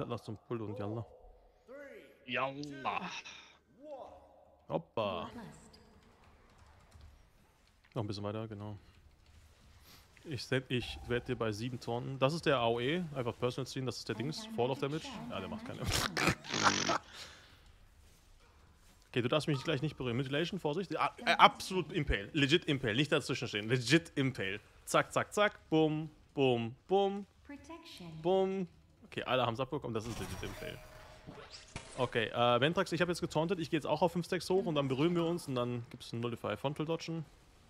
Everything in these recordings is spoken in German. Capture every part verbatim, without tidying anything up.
Lass zum Pull und Jalla. Jalla. Hoppa. Noch ein bisschen weiter, genau. Ich, ich werde dir bei sieben Tonnen. Das ist der A O E, einfach Personal ziehen, das ist der Dings. Fall of Damage. Ja, der macht keine. Okay, du darfst mich gleich nicht berühren. Mutilation, Vorsicht. Ah, äh, absolut Impale. Legit Impale. Nicht dazwischen stehen. Legit Impale. Zack, zack, zack. Bum, bum, bum. Bum. Okay, alle haben es abbekommen. Das ist legit Impale. Okay, äh, Ventrax, ich habe jetzt getauntet. Ich gehe jetzt auch auf fünf Stacks hoch und dann berühren wir uns und dann gibt es einen Nullify Frontal Dodgen.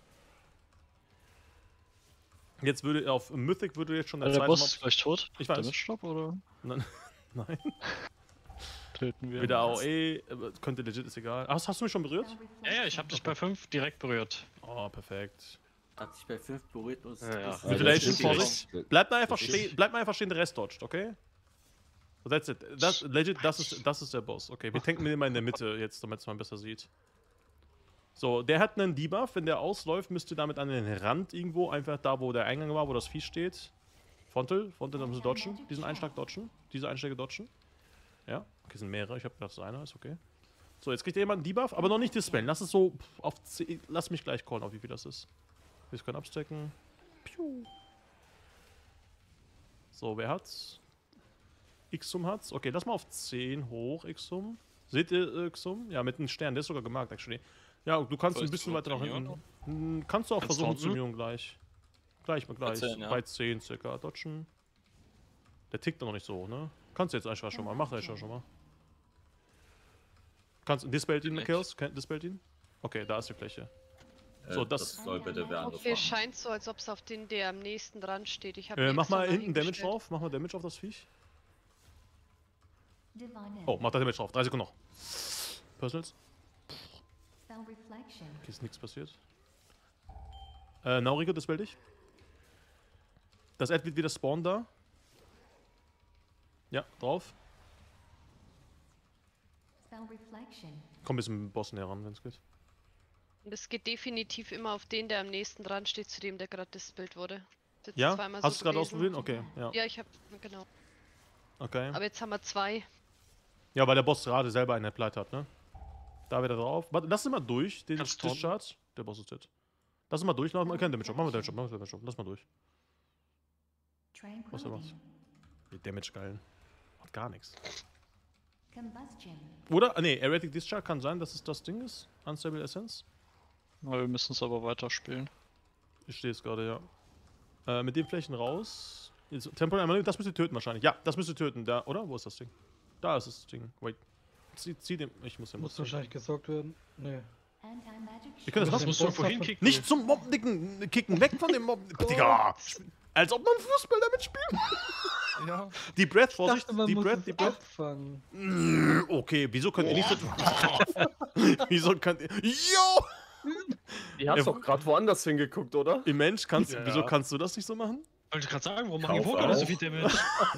Jetzt würde auf Mythic würde jetzt schon der, der zweite Boss Mob... ist gleich tot. Ich weiß. Damage Stop, oder? Nein. Nein. Töten wir. Wieder A O E, könnte legit, ist egal. Ach, hast du mich schon berührt? Ja, ja, ich hab dich bei fünf direkt berührt. Oh, perfekt. Hat sich bei fünf berührt und Ja, ja. Mutilation, Ja, Vorsicht. Bleib mal einfach stehen, bleib mal einfach stehen, der Rest dodgt, okay? So, that's it. Das, legit, das ist, das ist der Boss. Okay, wir tanken den mal in der Mitte jetzt, damit es man besser sieht. So, der hat einen Debuff. Wenn der ausläuft, müsst ihr damit an den Rand irgendwo, einfach da, wo der Eingang war, wo das Vieh steht. Frontal, Frontal, da müssen wir dodgen. Diesen Einschlag dodgen. Diese Einschläge dodgen. Ja, okay, sind mehrere. Ich habe gedacht, das ist einer, ist okay. So, jetzt kriegt jemand einen Debuff, aber noch nicht dispellen. Lass es so auf zehn. Lass mich gleich callen, auf wie viel das ist. Wir können abstacken. Piu. So, wer hat's? Xum hat's. Okay, lass mal auf zehn hoch, Xum. Seht ihr Xum? Ja, mit einem Stern, der ist sogar gemarkt, actually. Ja, du kannst ein bisschen weiter nach hinten. Hm, kannst du auch Kannst versuchen du zu muten gleich. Gleich, mal gleich. Bei zehn, ja. Bei zehn circa. Dodgen. Der tickt noch nicht so, ne? Kannst du jetzt einfach schon mal. Mach das schon mal. Kannst du. Dispelt ihn, Kills? Dispelt ihn? Okay, da ist die Fläche. Äh, So, das- soll bitte wer andere Okay, fahren. scheint so, als ob es auf den, der am nächsten dran steht. Ich habe Äh, mach mal hinten Damage drauf. Mach mal Damage auf das Viech. Oh, mach da Damage drauf. drei Sekunden noch. Personals. Okay, ist nichts passiert. Äh, Naurigo, das will dich. Das Ad wird wieder spawnen da. Ja, drauf. Komm ein bisschen mit dem Boss näher ran, wenn es geht. Und es geht definitiv immer auf den, der am nächsten dran steht, zu dem der gerade dispelt wurde. Jetzt Ja? zweimal Hast du es so gerade gewesen. ausprobiert? Okay, ja. Ja, ich habe genau. Okay. Aber jetzt haben wir zwei. Ja, weil der Boss gerade selber einen Applied hat, ne? Da wieder drauf. Warte, lass ihn mal durch, den Kannst du Discharge. Der Boss ist jetzt. Lass ihn mal durch, lass mal keinen Damage Drop. Machen wir Damage Drop, machen wir Damage Drop. Lass mal durch. Was er macht. Die Damage geilen. Macht gar nichts. Oder? Nee, Erratic Discharge kann sein, dass es das Ding ist. Unstable Essence. Na, wir müssen es aber weiterspielen. Ich stehe es gerade, ja. Äh, mit den Flächen raus. Jetzt, Temporal, das müsst ihr töten wahrscheinlich. Ja, das müsst ihr töten. Da, oder? Wo ist das Ding? Da ist das Ding. Wait. Zieh, zieh den. Ich muss den Muss Boss. wahrscheinlich gesorgt werden. Nee. Wir können das Das machen. musst du irgendwo hinkicken. Nicht zum Mob kicken, kicken, weg von dem Mob. Digga! Als ob man Fußball damit spielt. Ja. Die Breath, Ich Vorsicht, dachte, man die muss Breath, es die Breath. abfangen. Mm, Okay, wieso könnt ihr nicht so. Wieso könnt ihr. Yo! Ihr habt Ja, doch gerade woanders hingeguckt, oder? Im Mensch, kannst, Ja. wieso kannst du das nicht so machen? Wollte ich gerade sagen, warum machen die Kauf Vogel so auf. viel Damage?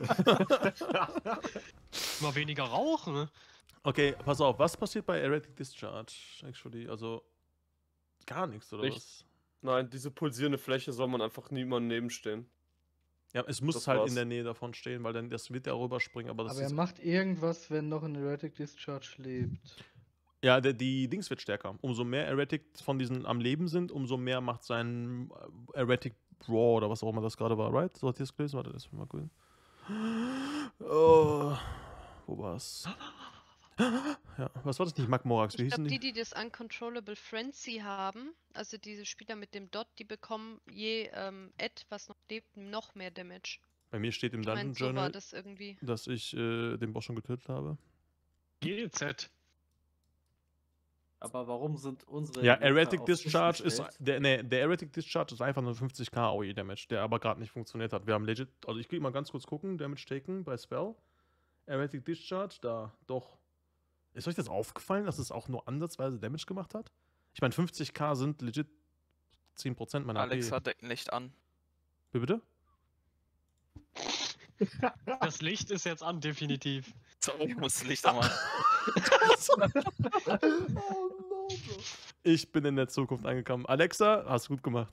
Mal weniger rauchen. Okay, pass auf, was passiert bei Erratic Discharge? Actually, also. Gar nichts, oder Nichts. was? Nein, diese pulsierende Fläche soll man einfach niemandem nebenstehen. Ja, es muss Das halt war's. in der Nähe davon stehen, weil dann das wird ja rüberspringen, aber das Aber er ist. macht irgendwas, wenn noch ein Erratic Discharge lebt. Ja, der, die Dings wird stärker. Umso mehr Erratic von diesen am Leben sind, umso mehr macht sein äh, Erratic Brawl oder was auch immer das gerade war, right? So hat ihr es gelesen? Warte, das mal grün. Oh, wo war's? Ja, was war das nicht? Magmorax, wie Ich hießen glaube, die? die, die das Uncontrollable Frenzy haben, also diese Spieler mit dem Dot, die bekommen je ähm, Ad, was noch lebt, noch mehr Damage. Bei mir steht im Ich Dungeon meine, so war Journal, das irgendwie. dass ich äh, den Boss schon getötet habe. G Z. Aber warum sind unsere. Ja, Werte Erratic auf Discharge Tisch ist. gestellt? Der, nee, der Erratic Discharge ist einfach nur fünfzig K A O E-Damage, der aber gerade nicht funktioniert hat. Wir haben legit. Also ich gehe mal ganz kurz gucken, Damage taken bei Spell. Erratic Discharge, da, doch. Ist euch das aufgefallen, dass es auch nur ansatzweise Damage gemacht hat? Ich meine, fünfzig K sind legit zehn Prozent meiner Alexa A P. deckt Licht an. Wie bitte? Das Licht ist jetzt an, definitiv. Sorry, ich muss das Licht anmachen. Oh no, Bro. Ich bin in der Zukunft angekommen. Alexa, hast du gut gemacht.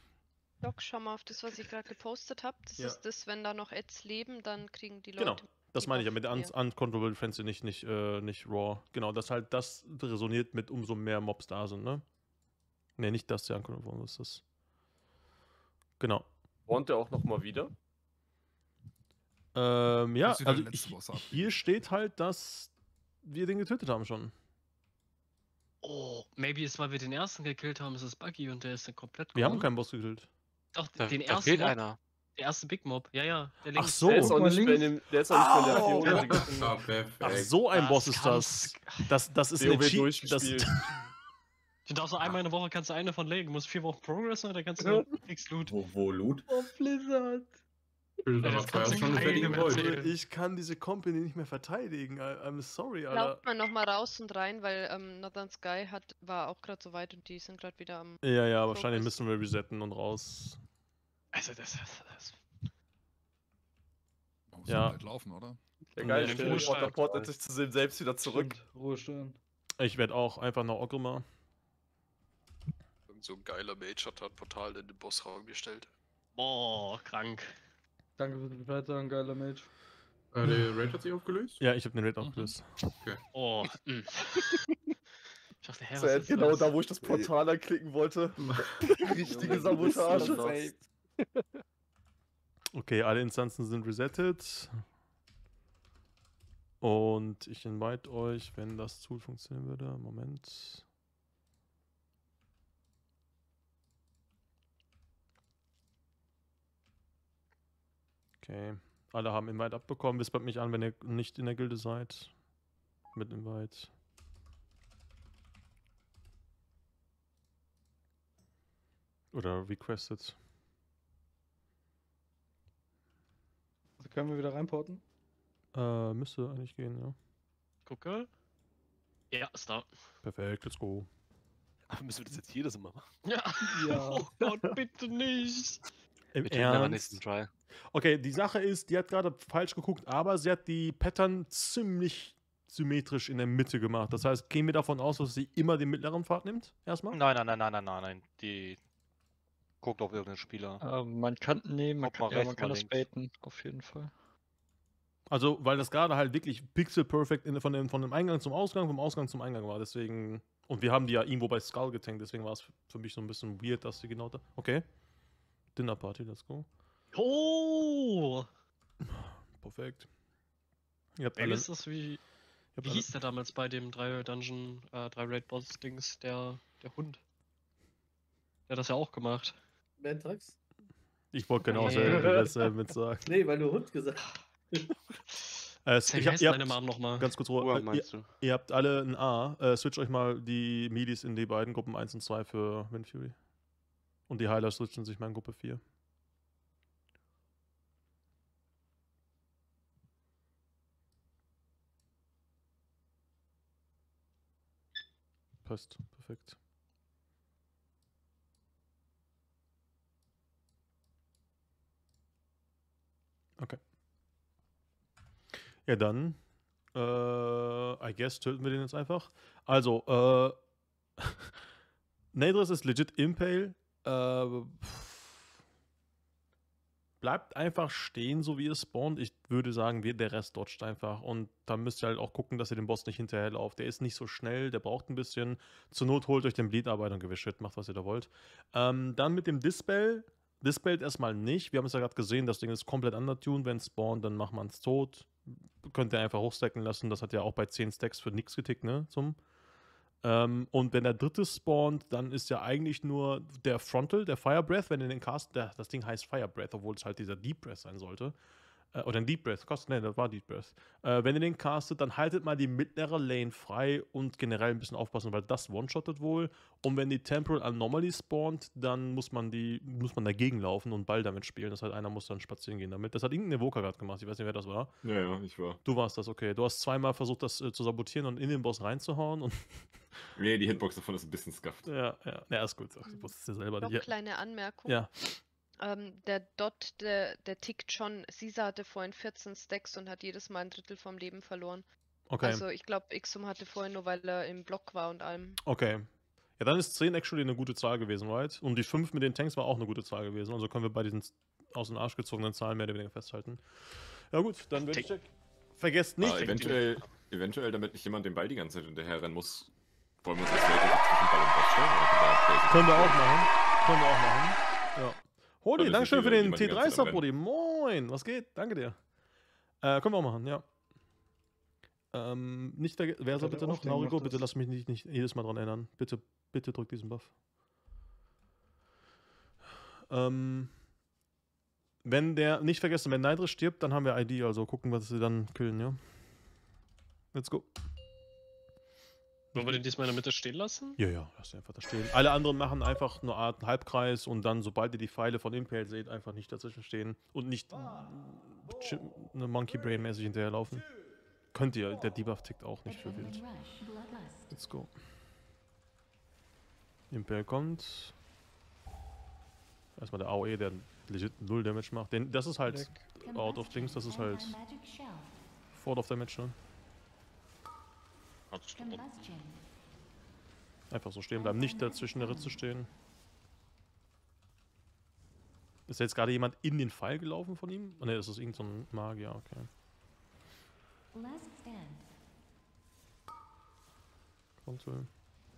Doc, schau mal auf das, was ich gerade gepostet habe. Das Ja. ist das, wenn da noch Ads leben, dann kriegen die Genau. Leute. Das meine ich ja mit der Un Ja. Uncontrollable Frenzy, nicht, nicht, äh, nicht Raw. Genau, dass halt das resoniert mit umso mehr Mobs da sind, ne? Ne, nicht das, der Uncontrollable, was ist das? Genau. Spawnt der auch nochmal wieder? Ähm, ja, Das ist wieder also der letzte ich, Boss ab. hier steht halt, dass wir den getötet haben schon. Oh, maybe ist, weil wir den ersten gekillt haben, ist es Buggy und der ist dann komplett Wir haben gone. keinen Boss gekillt. Doch, Da, den da ersten fehlt Mob, einer. der erste Big Mob. Ja, ja, der Ach links. so. Der ist auch Guck mal nicht mehr in links. dem, der ist auch nicht mehr in der Au! vierhundertigen. Ah, perfekt. Ach, so ein Das Boss ist kannst- das. Das, das ist WoW eine Cheat. Das, durchgespielt. Du darfst so einmal in der Woche kannst du eine von legen. Du musst vier Wochen progressen und dann kannst du kriegst Loot. Wo, wo Loot? Oh, Blizzard. Ich das aber zwei kannst du schon eine fertige keinem Beute. erzählen. ich kann diese Company nicht mehr verteidigen. I- I'm sorry, Alter. Lauft man nochmal raus und rein, weil ähm, Northern Sky hat, war auch gerade so weit und die sind gerade wieder am. Ja, ja, wahrscheinlich Progress. müssen wir resetten und raus. Also das ist. Das, Man muss Ja. ja bald laufen, oder? Der geile Nee, Stelle Ruhestand. teleportet sich zu sich selbst wieder zurück. Stimmt, Ruhestand. Ich werde auch einfach nach Okrima. Irgend so ein geiler Mage hat da ein Portal in den Bossraum gestellt. boah, krank. Danke für den Bescheid sagen, geiler Mage. Äh, der Raid hat sich aufgelöst? Ja, ich habe den Raid aufgelöst. Oh. mm. Ich dachte, hä, So, was er ist genau das? da, wo ich das Portal anklicken wollte. Richtige Sabotage. Okay, alle Instanzen sind resettet. Und ich invite euch, wenn das Tool funktionieren würde. Moment. Okay. Alle haben Invite abbekommen. Wispert mich an, wenn ihr nicht in der Gilde seid. Mit Invite. Oder requested. Also können wir wieder reinporten? Äh, müsste eigentlich gehen, ja. Gucke. Ja, ist da. Perfekt, let's go. Aber müssen wir das jetzt jedes Mal machen? Ja. Ja. Oh Gott, bitte nicht. Im Wir tun aber Ernst? nächsten Try. Okay, die Sache ist, die hat gerade falsch geguckt, aber sie hat die Pattern ziemlich symmetrisch in der Mitte gemacht. Das heißt, gehen wir davon aus, dass sie immer den mittleren Pfad nimmt? Erstmal? Nein, nein, nein, nein, nein, nein, nein. Die guckt auf irgendeinen Spieler. Ähm, man kann, nee, man Ob kann, mal ja, rechts, man kann mal das links. baiten, auf jeden Fall. Also, weil das gerade halt wirklich pixel perfect in, von, dem, von dem Eingang zum Ausgang, vom Ausgang zum Eingang war. Deswegen. Und wir haben die ja irgendwo bei Skull getankt, deswegen war es für mich so ein bisschen weird, dass sie genau da. Okay. Dinner Party, let's go. Oh. Perfekt. Ihr habt Maybe alle. ist das wie. ihr habt Wie alle hieß der damals bei dem drei Dungeon, äh, drei Raid Boss Dings, der, der Hund? Der hat das ja auch gemacht. Mentrax? ich wollte genau Nee. dasselbe dasselbe mit sagen. Nee, weil du Hund gesagt hast. Äh, es- Wie ich hab, heißt ihr meine habt, Mom nochmal? ganz kurz, Uhr Ruhe. Ihr, meinst du? ihr habt alle ein A. Äh, switcht euch mal die Midis in die beiden Gruppen eins und zwei für Wind Fury. Und die Heiler switchen sich mal in Gruppe vier. Passt, perfekt. Okay. Ja, dann, äh, I guess, töten wir den jetzt einfach. Also, äh, Nadris ist legit Impale. Äh, pff, bleibt einfach stehen, so wie es spawnt. Ich würde sagen, wir, der Rest dodgt einfach. Und dann müsst ihr halt auch gucken, dass ihr den Boss nicht hinterherlauft. Der ist nicht so schnell, der braucht ein bisschen. Zur Not holt euch den Bleed-Arbeit und gewischt, macht, was ihr da wollt. Ähm, dann mit dem Dispel. Dispelled erstmal nicht. Wir haben es ja gerade gesehen, das Ding ist komplett undertuned. Wenn es spawnt, dann macht man es tot. Könnt ihr einfach hochstacken lassen. Das hat ja auch bei zehn Stacks für nichts getickt, ne? Zum. Ähm, und wenn der dritte spawnt, dann ist ja eigentlich nur der Frontal, der Fire Breath, wenn ihr den cast, der, das Ding heißt Fire Breath, obwohl es halt dieser Deep Breath sein sollte. Äh, oder ein Deep Breath, kostet, ne, das war Deep Breath. Äh, wenn ihr den castet, dann haltet mal die mittlere Lane frei und generell ein bisschen aufpassen, weil das one-shottet wohl. Und wenn die Temporal Anomaly spawnt, dann muss man die, muss man dagegen laufen und Ball damit spielen. Das heißt, einer muss dann spazieren gehen damit. Das hat irgendein Evoker gerade gemacht, ich weiß nicht, wer das war. Ja, ja, ich war. Du warst das, okay. Du hast zweimal versucht, das äh, zu sabotieren und in den Boss reinzuhauen und Nee, die Hitbox davon ist ein bisschen scuffed. ja, ja, ja, ist gut. Ach, ich wusste es ja selber Noch nicht. Ja. kleine Anmerkung. Ja. Ähm, der Dot, der, der tickt schon. Sisa hatte vorhin vierzehn Stacks und hat jedes Mal ein Drittel vom Leben verloren. Okay, Also ich glaube, Ixum hatte vorhin nur, weil er im Block war und allem. okay. Ja, dann ist zehn actually eine gute Zahl gewesen, right? Und die fünf mit den Tanks war auch eine gute Zahl gewesen. Also können wir bei diesen aus dem Arsch gezogenen Zahlen mehr oder weniger festhalten. Ja gut, dann würde ich ja vergesst nicht. Ah, eventuell, eventuell, damit nicht jemand den Ball die ganze Zeit hinterher rennen muss, wollen wir uns das Rate zwischen Ball und Boss stellen? Oder Können wir auch machen. Können wir auch machen. Ja. Hodi, Dann danke schön ist für nicht den jemand die T ganze drei Zeit Sub, am Brody. Moin, was geht? Danke dir. Äh, können wir auch machen, ja. Ähm, nicht vergessen, wer soll der bitte noch? Aufstehen Naurigo, macht bitte das. lass mich nicht, nicht jedes Mal dran erinnern. Bitte, bitte drück diesen Buff. Ähm, wenn der, nicht vergessen, wenn Nidris stirbt, dann haben wir I D, also gucken, was sie dann killen, ja. Let's go. Wollen wir den diesmal in der Mitte stehen lassen? Ja, ja, lass den einfach da stehen. Alle anderen machen einfach nur Art Halbkreis und dann, sobald ihr die Pfeile von Impale seht, einfach nicht dazwischen stehen und nicht eine Monkey Brain mäßig hinterherlaufen. Könnt ihr, der Debuff tickt auch nicht für wild. Let's go. Impale kommt. Erstmal der A O E, der legit null Damage macht. Den, das ist halt out of Dings, das ist halt Fort of Damage, ne? Einfach so stehen bleiben, nicht dazwischen der Ritze stehen. Ist jetzt gerade jemand in den Pfeil gelaufen von ihm? Oh ne, das ist irgend so ein Magier, okay. Konsul.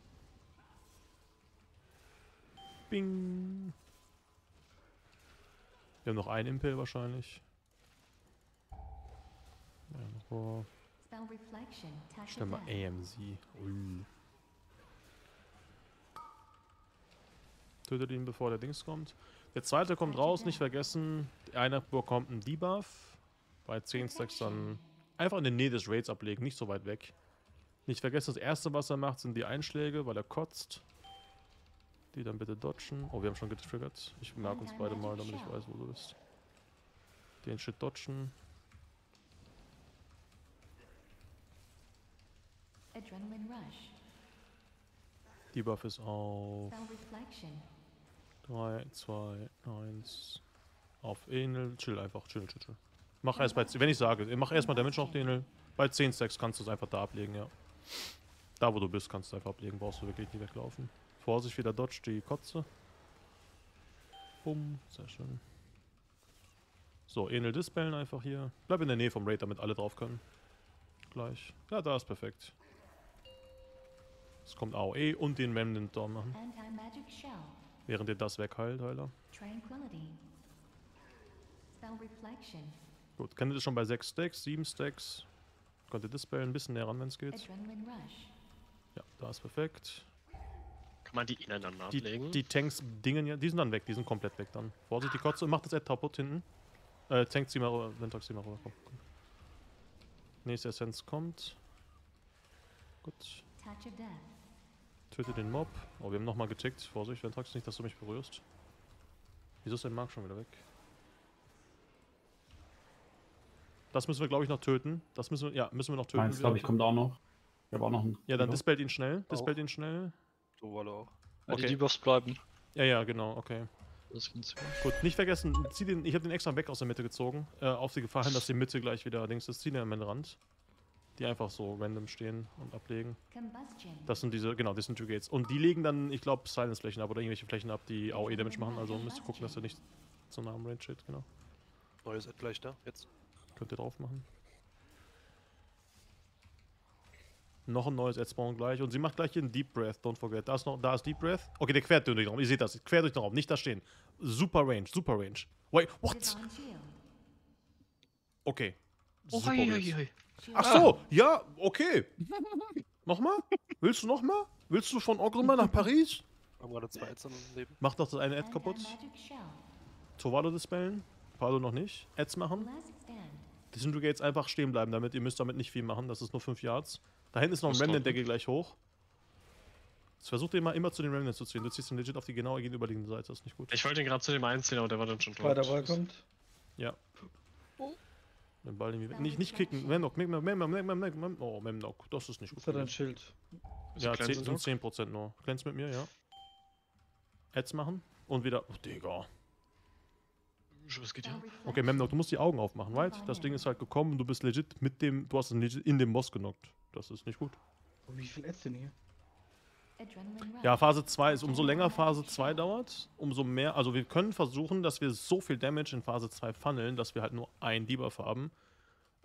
Bing. Wir haben noch einen Impel wahrscheinlich. Ja, noch stellen wir A M C. Ui. Tötet ihn, bevor der Dings kommt. Der zweite kommt raus, nicht vergessen. Einer bekommt einen Debuff. Bei zehn Stacks dann einfach in der Nähe des Raids ablegen, nicht so weit weg. Nicht vergessen, das erste, was er macht, sind die Einschläge, weil er kotzt. Die dann bitte dodgen. Oh, wir haben schon getriggert. Ich merke uns beide mal, damit ich weiß, wo du bist. Den Shit dodgen. Debuff ist auf drei, zwei, eins. Auf Enel. Chill einfach, chill, chill, chill. Mach erst bei, wenn ich sage, mach erstmal Damage auf Enel. Bei zehn Stacks kannst du es einfach da ablegen, ja. Da wo du bist, kannst du einfach ablegen, brauchst du wirklich nicht weglaufen. Vorsicht, wieder dodge die Kotze. Bumm, sehr schön. So, Enel dispellen einfach hier. Bleib in der Nähe vom Raid, damit alle drauf können. Gleich. Ja, da ist perfekt. Es kommt A O E und den Remnant da machen. Während ihr das wegheilt, Heiler. Gut, kennt ihr das schon bei sechs Stacks, sieben Stacks? Könnt ihr dispellen, ein bisschen näher ran, wenn es geht. Ja, da ist perfekt. Kann man die ineinander Die, ablegen? die Tanks dingen ja, die sind dann weg, die sind komplett weg dann. Vorsicht, die Kotze, macht das Ad kaputt hinten. Äh, Tank, zieh mal rüber, Ventox, zieh mal rüber, komm, komm. Nächste Essenz kommt. Gut. Töte den Mob. Oh, wir haben nochmal getickt. Vorsicht, Ventox, nicht, dass du mich berührst. Wieso ist dein Mark schon wieder weg? Das müssen wir, glaube ich, noch töten. Das müssen wir, ja, müssen wir noch töten. Meins, glaube ich, kommt auch noch. Ich habe auch noch einen. Ja, dann dispellt ihn schnell. Dispellt ihn schnell. So war er auch. Ja, die Okay. Debuffs bleiben. Ja, ja, genau, okay. Das ist ganz gut. Gut, nicht vergessen, zieh den, ich habe den extra weg aus der Mitte gezogen. Äh, auf die Gefahr hin, dass die Mitte gleich wieder Dings ist. Zieh den an den Rand. Die einfach so random stehen und ablegen. Das sind diese, genau, Disintegrates. Und die legen dann, ich glaube, Silence-Flächen ab oder irgendwelche Flächen ab, die A O E-Damage machen. Also müsst ihr gucken, dass ihr nicht so nah am Range steht, genau. Neues Ad gleich da, jetzt. Könnt ihr drauf machen. Noch ein neues Ad spawn gleich. Und sie macht gleich hier einen Deep Breath, don't forget. Da ist noch, da ist Deep Breath. Okay, der quert durch den Raum. Ihr seht das, quer durch den Raum, nicht da stehen. Super Range, super Range. Wait, what? Okay. Oh, Super hei, Range. hei, hei. Ach so, ja, okay. Nochmal? Willst du nochmal? Willst du von Ogrima nach Paris? Haben gerade zwei Ads am Leben. Mach doch das eine Ad kaputt. Tovalo dispellen. Palo noch nicht. Ads machen. Disintegrates einfach stehen bleiben damit. Ihr müsst damit nicht viel machen. Das ist nur fünf Yards. Da hinten ist noch ein Was Remnant, der kommt? geht gleich hoch. Jetzt versucht ihr immer, immer zu den Remnants zu ziehen. Du ziehst ihn legit auf die genau gegenüberliegende Seite. Das ist nicht gut. Ich wollte ihn gerade zu dem einziehen, aber der war dann schon tot. Weiter Ball kommt. Ja. Den Ball irgendwie weg. Nicht, nicht kicken. Memnock, Memnock, Memnock, Memnock, Memnock. Oh, Memnock. Das ist nicht gut. Das hat ein gewesen. Schild. Ja, Cleanse zehn, und sind so? zehn Prozent nur. Glänz mit mir, ja. Ads machen. Und wieder. Oh, Digga. Was geht hier? Okay, Memnock, du musst die Augen aufmachen, right? Das Ding ist halt gekommen und du bist legit mit dem. Du hast ihn legit in dem Boss genockt. Das ist nicht gut. Oh, wie viel Ads denn hier? Ja, Phase zwei ist, umso länger Phase zwei dauert, umso mehr. Also, wir können versuchen, dass wir so viel Damage in Phase zwei funneln, dass wir halt nur einen Debuff haben.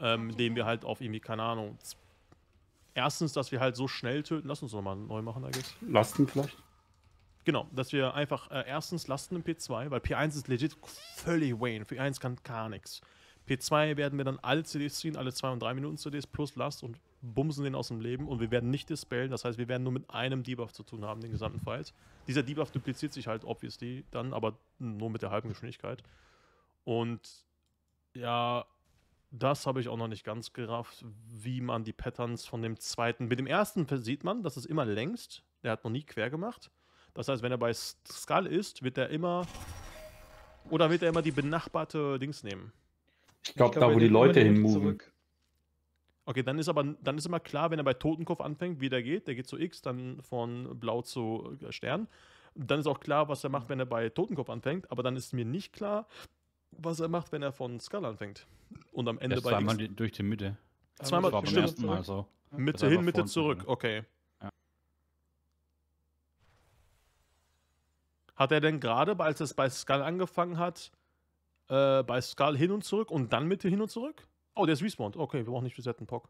Ähm, indem wir halt auf irgendwie, keine Ahnung. Erstens, dass wir halt so schnell töten. Lass uns nochmal neu machen, I guess. Lasten vielleicht? Genau, dass wir einfach äh, erstens lasten im P zwei, weil P eins ist legit völlig Wayne. P eins kann gar nichts. P zwei werden wir dann alle C Ds ziehen, alle zwei und drei Minuten C Ds plus Last und bumsen den aus dem Leben und wir werden nicht dispellen, das heißt, wir werden nur mit einem Debuff zu tun haben, den gesamten Fight. Dieser Debuff dupliziert sich halt obviously dann, aber nur mit der halben Geschwindigkeit. Und ja, das habe ich auch noch nicht ganz gerafft, wie man die Patterns von dem zweiten, mit dem ersten sieht man, das ist immer längst, der hat noch nie quer gemacht. Das heißt, wenn er bei Skull ist, wird er immer, oder wird er immer die benachbarte Dings nehmen? Ich glaube, da wo die Leute hinmoven. Okay, dann ist aber dann ist immer klar, wenn er bei Totenkopf anfängt, wie der geht. Der geht zu X, dann von Blau zu Stern. Dann ist auch klar, was er macht, wenn er bei Totenkopf anfängt. Aber dann ist mir nicht klar, was er macht, wenn er von Skull anfängt. Und am Ende das bei zweimal X. durch die Mitte. Zweimal das war beim ersten Mal so. Mitte hin, Mitte zurück. zurück. Okay. Ja. Hat er denn gerade, als es bei Skull angefangen hat, äh, bei Skull hin und zurück und dann Mitte hin und zurück? Oh, der ist respawned. Okay, wir brauchen nicht resetten, Pock.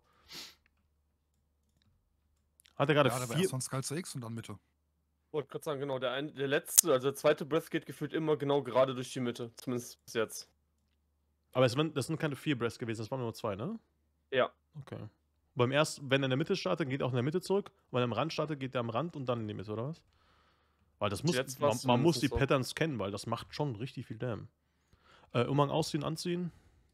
Hat er gerade Ja, der war vier... erst von Skull zu X und dann Mitte. Wollte gerade sagen, genau, der, ein, der letzte, also der zweite Breath geht gefühlt immer genau gerade durch die Mitte. Zumindest bis jetzt. Aber es waren, das sind keine vier Breaths gewesen, das waren nur zwei, ne? Ja. Okay. Beim ersten, wenn er in der Mitte startet, geht er auch in der Mitte zurück. Wenn er am Rand startet, geht er am Rand und dann in die Mitte, oder was? Weil das muss, Jetzt man, war's man muss die zumindest so. Patterns kennen, weil das macht schon richtig viel Damn. Äh, Umhang ausziehen, anziehen.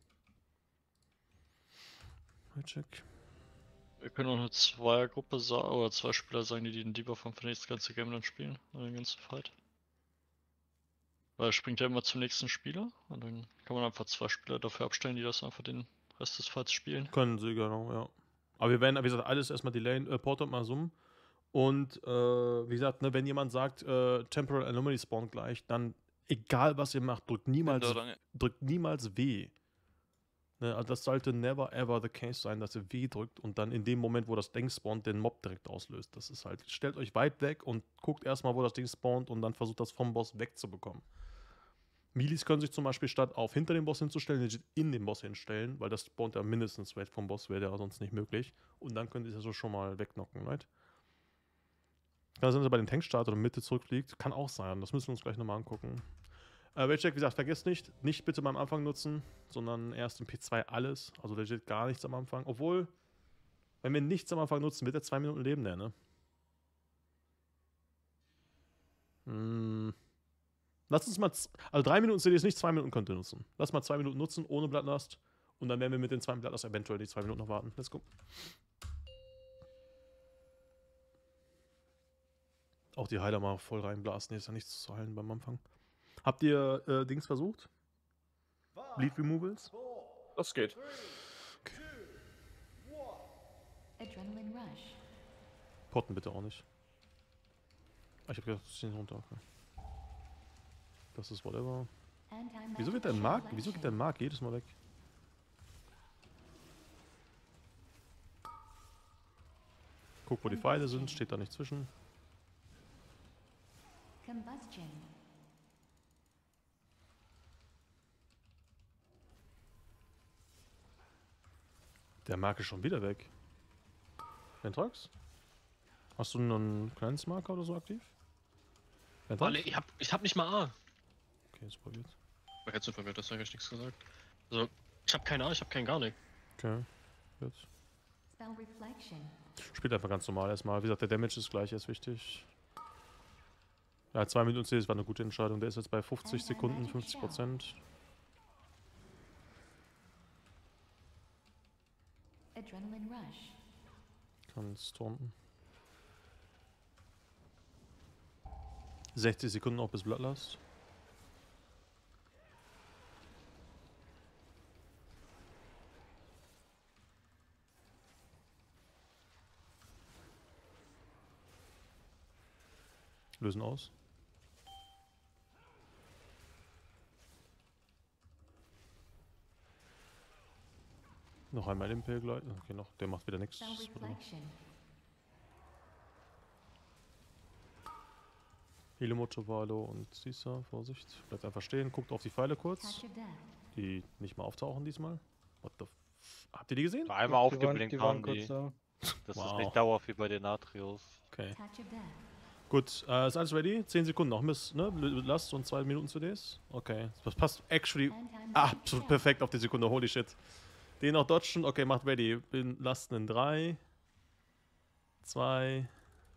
Check. Wir können auch eine Zweiergruppe sagen, oder zwei Spieler sagen, die den Debuff haben, für das ganze Game dann spielen, oder den ganzen Fight. Weil er springt ja immer zum nächsten Spieler und dann kann man einfach zwei Spieler dafür abstellen, die das einfach den Rest des Fights spielen. Können sie, genau, ja. Aber wir werden, wie gesagt, alles erstmal delayen, äh, Porter mal summen. Und, äh, wie gesagt, ne, wenn jemand sagt, äh, Temporal Anomaly Spawn gleich, dann, egal was ihr macht, drückt niemals, drückt niemals W. Ne, also das sollte never ever the case sein, dass ihr W drückt und dann in dem Moment, wo das Ding spawnt, den Mob direkt auslöst. Das ist halt, stellt euch weit weg und guckt erstmal, wo das Ding spawnt und dann versucht das vom Boss wegzubekommen. Milis können sich zum Beispiel statt auf hinter den Boss hinzustellen, legit in den Boss hinstellen, weil das spawnt ja mindestens weit vom Boss, wäre ja sonst nicht möglich. Und dann könnt ihr es ja so schon mal wegknocken, right? Kann sein, dass er bei den Tank startet und Mitte zurückfliegt. Kann auch sein, das müssen wir uns gleich nochmal angucken. Äh, Ragecheck, wie gesagt, vergesst nicht, nicht bitte beim Anfang nutzen, sondern erst im P zwei alles. Also legit gar nichts am Anfang. Obwohl, wenn wir nichts am Anfang nutzen, wird er zwei Minuten leben, der, ne? Hm. Lass uns mal, also drei Minuten C Ds nicht, zwei Minuten könnt ihr nutzen. Lass mal zwei Minuten nutzen, ohne Bloodlust. Und dann werden wir mit den zwei Bloodlust eventuell die zwei Minuten noch warten. Let's go. Auch die Heiler mal voll reinblasen, ist ja nichts zu heilen beim Anfang. Habt ihr äh, Dings versucht? Bleed Removals? Das geht. Okay. Potten bitte auch nicht. Ah, ich hab gedacht, das ist runter. Okay. Das ist whatever. Wieso wird dein Mark? Wieso geht dein Mark jedes Mal weg? Guck, wo die Pfeile sind, steht da nicht zwischen. Der Mark ist schon wieder weg. Ventrox? Hast du einen kleines Marker oder so aktiv? Alle, ich hab, ich hab nicht mal A. Okay, ist probiert. War jetzt so verwirrt, das habe ich nichts gesagt. Also, ich hab keine A, ich hab keinen gar nicht. Okay, jetzt. Spielt einfach ganz normal erstmal. Wie gesagt, der Damage ist gleich, ist wichtig. Ja, zwei Minuten C, das war eine gute Entscheidung. Der ist jetzt bei fünfzig Sekunden, fünfzig Prozent. Kannst taunten. sechzig Sekunden auch bis Bloodlust. Lösen aus. Noch einmal Impel gleiten. Okay, noch. Der macht wieder nichts. Hilomoto, Valo und Caesar, Vorsicht. Bleibt einfach stehen, guckt auf die Pfeile kurz. Die nicht mal auftauchen diesmal. What the f... Habt ihr die gesehen? Einmal Die waren- aufgeblinkt die waren haben kurz die. da. Das ist Wow. nicht dauerhaft wie bei den Natrios. Okay. Gut, äh, ist alles ready? zehn Sekunden noch, Miss, ne? Last und zwei Minuten C Ds. Okay, das passt actually absolut perfekt auf die Sekunde, holy shit. Den noch dodgen, okay, macht ready. Bin Lasten in drei, zwei,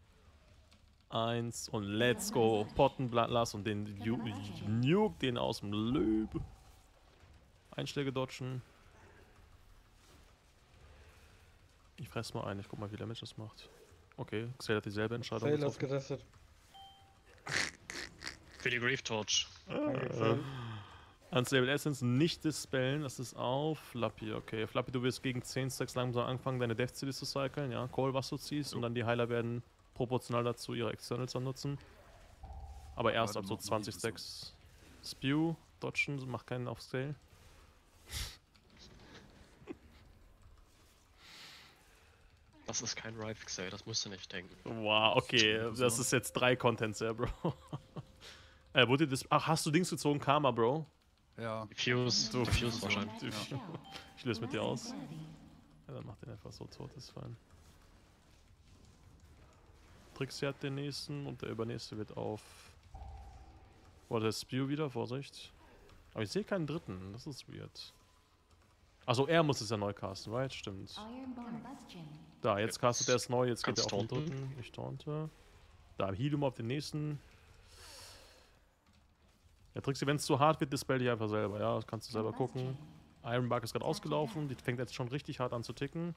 eins und let's go. Potten, Lass und den Ju- Nuke, den aus dem Löb. Einschläge dodgen. Ich fress mal ein, ich guck mal, wie Damage das macht. Okay, Xel hat dieselbe Entscheidung Sailor ist getroffen. getestet. Für die Grief Torch. Danke, Äh, Xel. Unstable Essence nicht dispellen, das ist auf Flappy, okay. Flappy, du wirst gegen zehn Stacks langsam anfangen, deine Death Cities zu cyclen, ja. Call, was du ziehst, und dann die Heiler werden proportional dazu ihre Externals dann nutzen. Aber erst Ja, ab dann so machen wir zwanzig die so. Stacks. Spew, dodgen, mach keinen auf Scale. Das ist kein Rife Xay, das musst du nicht denken. Wow, okay, das ist jetzt drei Contents, ja, Bro. äh, wurde das. Ach, hast du Dings gezogen? Karma, Bro. Ja. Diffuse, So, Diffuse so. wahrscheinlich. Ich löse mit dir aus. Ja, dann mach den einfach so tot, ist fein. Trixie hat den nächsten und der übernächste wird auf. Boah, der Spew wieder, Vorsicht. Aber ich sehe keinen dritten, das ist weird. Also er muss es ja neu casten, right? Stimmt. Da, jetzt castet er es neu, jetzt geht er auf Kannst den taunten. dritten. Ich taunte. Da, heal ihm auf den nächsten. Ja, Trixie, wenn es zu hart wird, dispel dich einfach selber, ja, das kannst du selber gucken. Ironbark ist gerade ausgelaufen, die fängt jetzt schon richtig hart an zu ticken.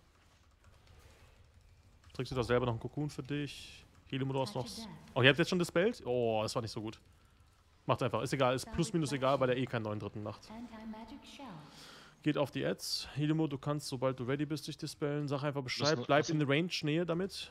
Trixie, das selber noch einen Cocoon für dich. Heal du hast noch. Oh, ihr habt jetzt schon dispelled? Oh, das war nicht so gut. Macht einfach, ist egal, ist plus minus egal, weil der eh keinen neuen dritten macht. Geht auf die Ads. Helimo, du kannst, sobald du ready bist, dich dispellen. Sag einfach Bescheid. Müssen- Bleib in der Range-Nähe damit.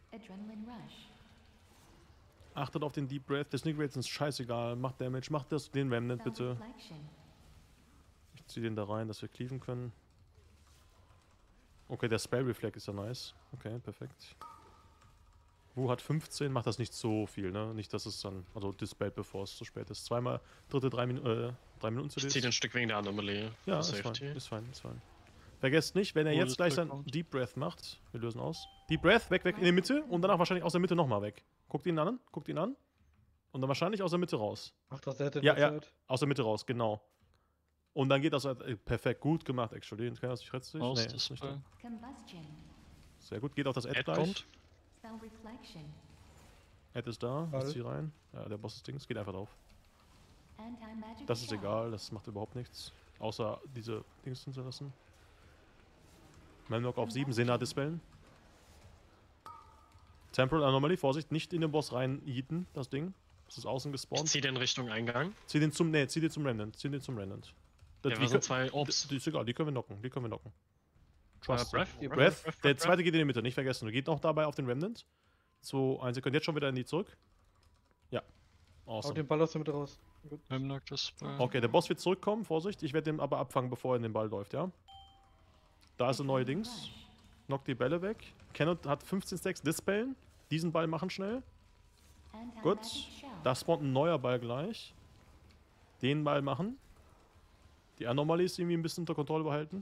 Achtet auf den Deep Breath. Der Sneak Rate ist scheißegal. Macht Damage. Macht das, den Remnant bitte. Ich zieh den da rein, dass wir cleaven können. Okay, der Spell Reflect ist ja nice. Okay, perfekt. Wu hat fünfzehn, macht das nicht so viel, ne? Nicht, dass es dann, also dispelled, bevor es zu spät ist. Zweimal, dritte drei, Minu äh, drei Minuten zu Ich zieh den Stück wegen der Anomalie. Ja, für ist fein, Safety. ist fein, ist fein. Vergesst nicht, wenn er Wo jetzt das gleich sein wegkommt. Deep Breath macht, wir lösen aus. Deep Breath, weg, weg, in die Mitte und danach wahrscheinlich aus der Mitte nochmal weg. Guckt ihn an, guckt ihn an. Und dann wahrscheinlich aus der Mitte raus. Macht das der Ja, ja, aus der Mitte raus, genau. Und dann geht das äh, perfekt, gut gemacht, actually. Kann das nicht restlich? Aus, Nee, das ist nicht bei- da. Sehr gut, geht auf das Ad Ad gleich. kommt. Ad ist da, Warte. ich zieh rein. Ja, der Boss ist Dings, geht einfach drauf. Das ist egal, das macht überhaupt nichts. Außer diese Dings zu lassen. Manlock auf sieben, Sena dispellen. Temporal Anomaly, Vorsicht, nicht in den Boss rein eaten, das Ding. Das ist außen Ich gespawnt. zieh den Richtung Eingang. Zieh den zum, nee, zieh den zum Remnant, zieh den zum Remnant. Das, Ja, die wir sind kö- zwei Orbs. Die ist egal, die können wir knocken, die können wir knocken. Äh, Trust. Breath, Breath, Breath, Breath, der Breath. zweite geht in die Mitte, nicht vergessen. Du geht noch dabei auf den Remnant. zwei, eins, ihr könnt jetzt schon wieder in die zurück. Ja. Haut Awesome. den Ball aus der Mitte raus. Gut. Hemlock das bei. Okay, der Boss wird zurückkommen, Vorsicht. Ich werde den aber abfangen, bevor er in den Ball läuft, ja? Da ist ein neue Dings. Knockt die Bälle weg. Kenneth hat fünfzehn Stacks Dispellen. Diesen Ball machen schnell. Gut. Da spawnt ein neuer Ball gleich. Den Ball machen. Die Anomalies irgendwie ein bisschen unter Kontrolle behalten.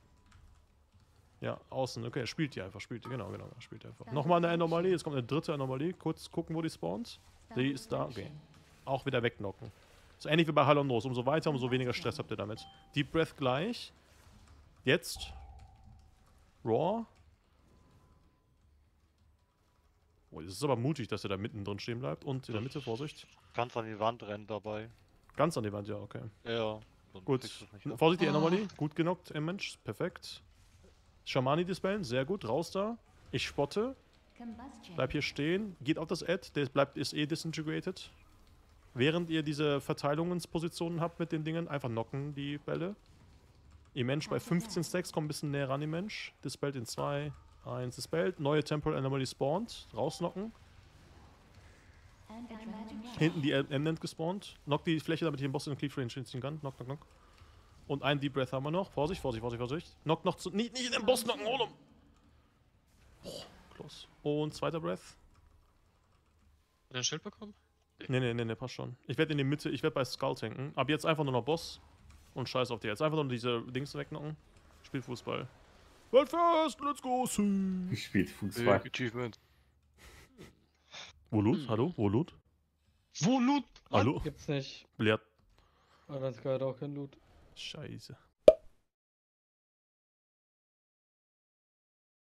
Ja, außen. Okay, er spielt die einfach. Spielt die, genau, genau. Er spielt die einfach. Nochmal eine Anomalie. Jetzt kommt eine dritte Anomalie. Kurz gucken, wo die spawnt. Die ist da. Okay. Auch wieder wegknocken. So ähnlich wie bei Halondros. Umso weiter, umso weniger Stress habt ihr damit. Deep Breath gleich. Jetzt. Raw. Oh, das ist aber mutig, dass er da mittendrin stehen bleibt. Und in der Mitte, Vorsicht. Ganz an die Wand rennen dabei. Ganz an die Wand, ja, okay. Ja. sonst Gut. kriegst du's nicht ab. Vorsicht, die Anomalie. Gut genockt, im Mensch. Perfekt. Shamani dispellen. Sehr gut. Raus da. Ich spotte. Bleib hier stehen. Geht auf das Ad. Der bleibt, ist eh disintegrated. Während ihr diese Verteilungspositionen habt mit den Dingen, einfach knocken die Bälle. Immensch bei fünfzehn Stacks, kommt ein bisschen näher ran, Immensch. Dispelled in zwei, eins dispelled. Neue Temporal Anomaly spawnt. Rausnocken. Hinten die Eminent gespawnt. Knock die Fläche, damit ich den Boss in den Cleave Range hinziehen kann. Knock, knock, knock. Und ein Deep Breath haben wir noch. Vorsicht, Vorsicht, Vorsicht, Vorsicht. Knock noch zu. Nicht, nicht in den Boss knocken, hol um. Oh, close. Und zweiter Breath. Hat er ein Schild bekommen? Ne, ne, ne, ne, passt schon. Ich werde in die Mitte, ich werde bei Skull tanken. Ab jetzt einfach nur noch Boss. Und scheiß auf die jetzt. Einfach nur diese Dings wegknocken. Spielt Fußball. Waldfest, let's go, see. Gespielt Fußball. Big Achievement. Wo Loot? Hallo? Wo Loot? Wo Loot? Hallo? Gibt's nicht. Lehrt. Island Sky hat auch kein Loot. Scheiße.